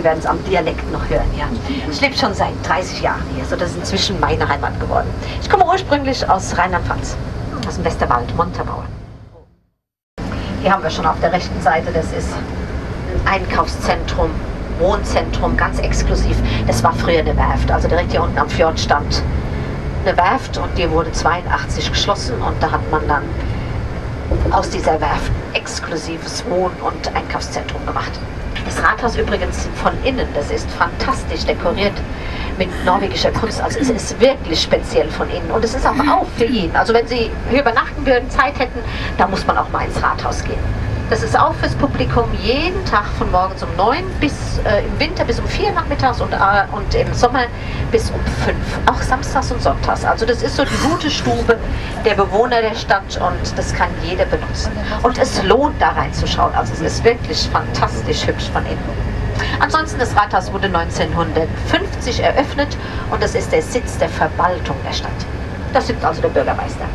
werden es am Dialekt noch hören. Ja. Ich lebe schon seit 30 Jahren hier, so das ist inzwischen meine Heimat geworden. Ich komme ursprünglich aus Rheinland-Pfalz, aus dem Westerwald, Montabaur. Hier haben wir schon auf der rechten Seite, das ist ein Einkaufszentrum, Wohnzentrum, ganz exklusiv. Das war früher eine Werft, also direkt hier unten am Fjord stand eine Werft und die wurde 82 geschlossen und da hat man dann aus dieser Werft exklusives Wohn- und Einkaufszentrum gemacht. Das Rathaus übrigens von innen, das ist fantastisch dekoriert mit norwegischer Kunst. Also es ist wirklich speziell von innen und es ist auch auf für jeden. Also wenn Sie hier übernachten würden, Zeit hätten, da muss man auch mal ins Rathaus gehen. Das ist auch fürs Publikum jeden Tag von morgens um 9 bis im Winter bis um 4 nachmittags und im Sommer bis um 5. Auch samstags und sonntags. Also das ist so die gute Stube der Bewohner der Stadt und das kann jeder benutzen. Und es lohnt da reinzuschauen. Also es ist wirklich fantastisch hübsch von innen. Ansonsten, das Rathaus wurde 1950 eröffnet und das ist der Sitz der Verwaltung der Stadt. Da sitzt also der Bürgermeister.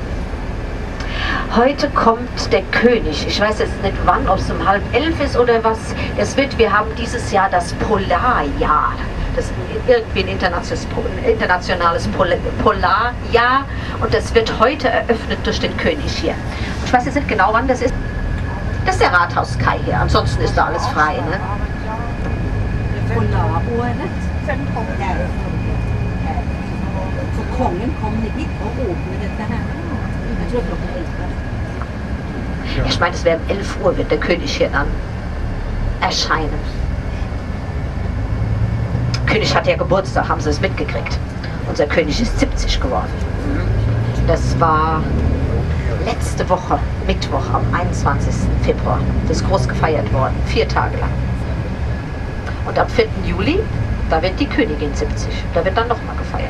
Heute kommt der König. Ich weiß jetzt nicht wann, ob es um 10:30 ist oder was. Wir haben dieses Jahr das Polarjahr. Das ist irgendwie ein internationales Polarjahr und das wird heute eröffnet durch den König hier. Ich weiß jetzt nicht genau, wann das ist. Das ist der Rathauskai hier. Ansonsten ist da alles frei. Ne? Ich meine, es wäre um 11 Uhr, wird der König hier dann erscheinen. Der König hat ja Geburtstag, haben Sie es mitgekriegt. Unser König ist 70 geworden. Das war letzte Woche, Mittwoch, am 21. Februar. Das ist groß gefeiert worden, 4 Tage lang. Und am 4. Juli, da wird die Königin 70. Da wird dann nochmal gefeiert.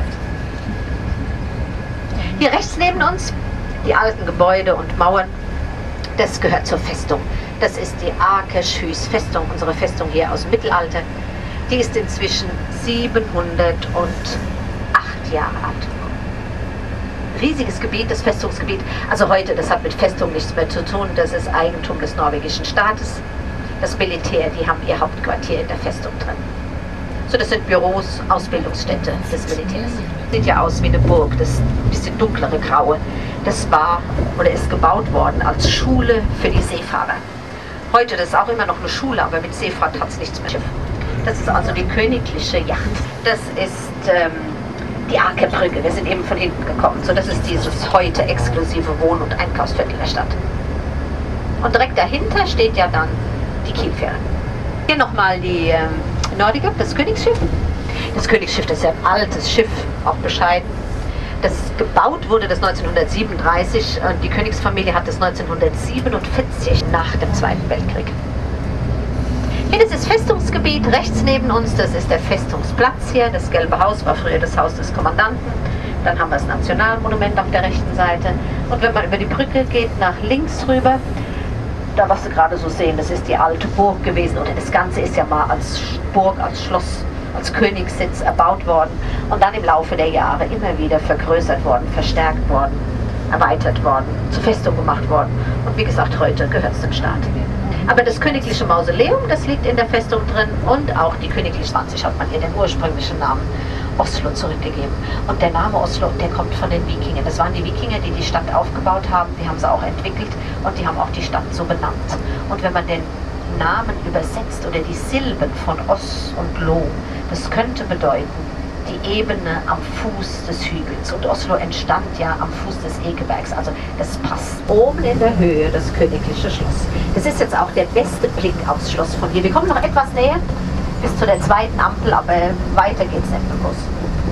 Hier rechts neben uns, die alten Gebäude und Mauern, das gehört zur Festung. Das ist die Akershus Festung, unsere Festung hier aus dem Mittelalter. Die ist inzwischen 708 Jahre alt. Riesiges Gebiet, das Festungsgebiet. Also heute, das hat mit Festung nichts mehr zu tun, das ist Eigentum des norwegischen Staates. Das Militär, die haben ihr Hauptquartier in der Festung drin. So, das sind Büros, Ausbildungsstätte des Militärs. Sieht ja aus wie eine Burg, das ein bisschen dunklere Graue. Das war oder ist gebaut worden als Schule für die Seefahrer. Heute, das ist auch immer noch eine Schule, aber mit Seefahrt hat es nichts mehr. Das ist also die königliche Yacht. Das ist die Akerbrücke. Wir sind eben von hinten gekommen. So, das ist dieses heute exklusive Wohn- und Einkaufsviertel der Stadt. Und direkt dahinter steht ja dann die Kielfähre. Hier nochmal die Nordica, das Königsschiff. Das Königsschiff, das ist ja ein altes Schiff, auch bescheiden. Das gebaut wurde das 1937 und die Königsfamilie hat das 1947 nach dem Zweiten Weltkrieg. Hier ist das Festungsgebiet, rechts neben uns, das ist der Festungsplatz hier. Das Gelbe Haus war früher das Haus des Kommandanten. Dann haben wir das Nationalmonument auf der rechten Seite. Und wenn man über die Brücke geht, nach links rüber, da was Sie gerade so sehen, das ist die alte Burg gewesen. Und das Ganze ist ja mal als Burg, als Schloss, als Königssitz erbaut worden. Und dann im Laufe der Jahre immer wieder vergrößert worden, verstärkt worden, erweitert worden, zur Festung gemacht worden. Und wie gesagt, heute gehört es dem Staat. Aber das königliche Mausoleum, das liegt in der Festung drin und auch die königliche 20 hat man ihr den ursprünglichen Namen Oslo zurückgegeben. Und der Name Oslo, der kommt von den Wikingern. Das waren die Wikinger, die die Stadt aufgebaut haben, die haben sie auch entwickelt und die haben auch die Stadt so benannt. Und wenn man den Namen übersetzt oder die Silben von Os und Lo, das könnte bedeuten, die Ebene am Fuß des Hügels. Und Oslo entstand ja am Fuß des Ekebergs. Also das passt. Oben in der Höhe das königliche Schloss. Das ist jetzt auch der beste Blick aufs Schloss von hier. Wir kommen noch etwas näher, bis zu der zweiten Ampel, aber weiter geht's nicht mehr groß.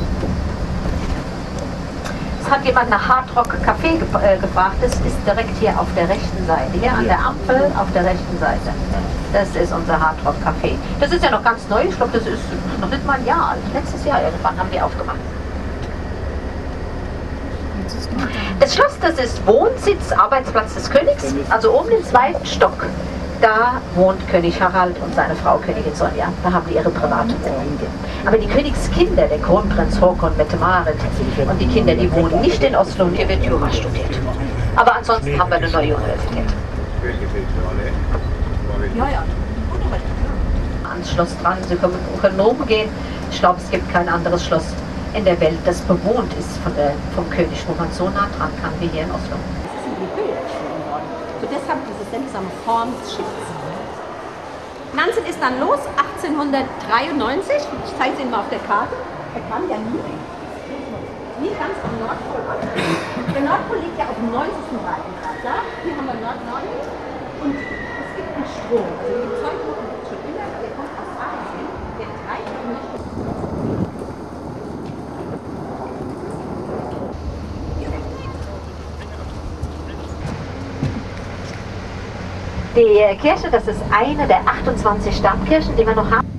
Es hat jemand nach Hardrock Café gefragt. Das ist direkt hier auf der rechten Seite. Hier an der Ampel auf der rechten Seite. Das ist unser Hardrock Café. Das ist ja noch ganz neu. Ich glaube, das ist noch nicht mal ein Jahr alt. Letztes Jahr irgendwann haben die aufgemacht. Das Schloss, das ist Wohnsitz, Arbeitsplatz des Königs. Also oben im 2. Stock. Da wohnt König Harald und seine Frau Königin Sonja. Da haben die ihre private Wohnung. Aber die Königskinder, der Kronprinz Håkon, Mette-Marit und die Kinder, die wohnen nicht in Oslo und hier wird Jura studiert. Aber ansonsten haben wir eine neue Universität. Ja, ja. ans Schloss dran. Sie können rumgehen. Ich glaube, es gibt kein anderes Schloss in der Welt, das bewohnt ist vom König, wo man so nah dran kann wie hier in Oslo. Das ist in die Höhe geschoben worden. So deshalb diese seltsame Form des Schiffes. Nansen ist dann los, 1893. Ich zeige es Ihnen mal auf der Karte. Er kam ja nie ganz am Nordpol an. Der Nordpol liegt ja auf dem 90. Breitengrad. Ja? Hier haben wir Nord-Nord und es gibt einen Strom. Also die Zeugung gibt es schon immer, der kommt aus Asien, der treibt und möchte. Die Kirche, das ist eine der 28 Stammkirchen, die wir noch haben.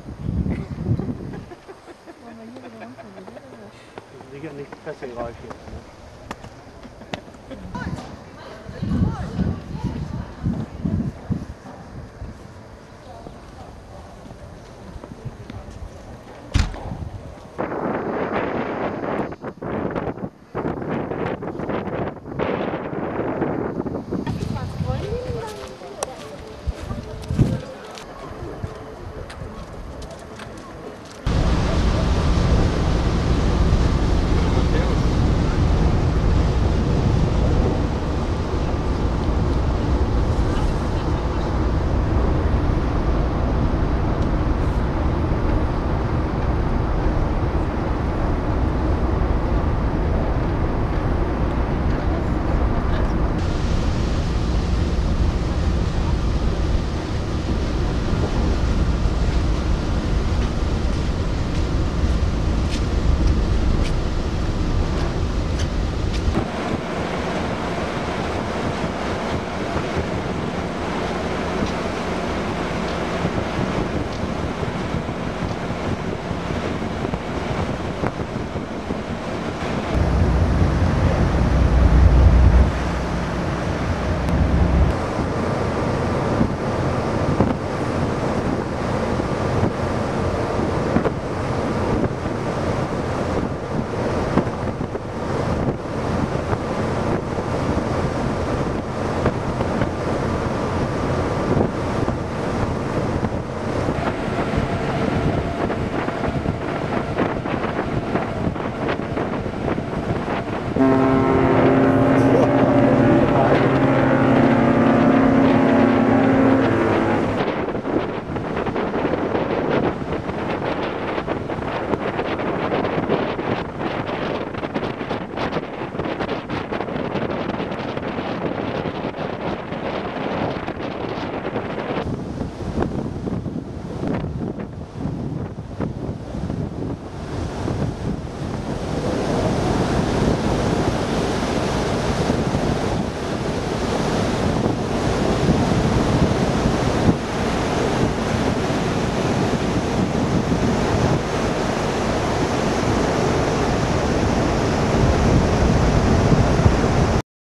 Sicher nicht Pressegeräusche.